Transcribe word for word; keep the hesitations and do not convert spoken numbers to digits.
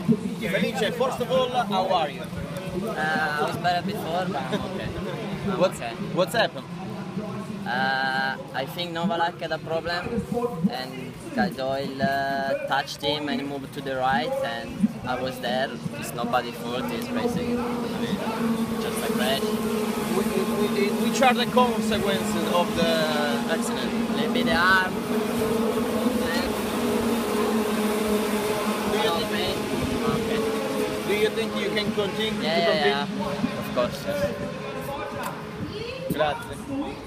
Felice, first of all, how are you? Uh, I was better before, but I'm okay. I'm What's, okay. what's happened? Uh, I think Novalak had a problem, and Doyle uh, touched him and he moved to the right, and I was there. It's nobody's fault, he's racing. I mean, just a crash. Which are the consequences of the accident? Maybe the arm. Do you, think, Okay. do you think you can continue Yeah, to yeah, compete? yeah. Of course, yes. Grazie.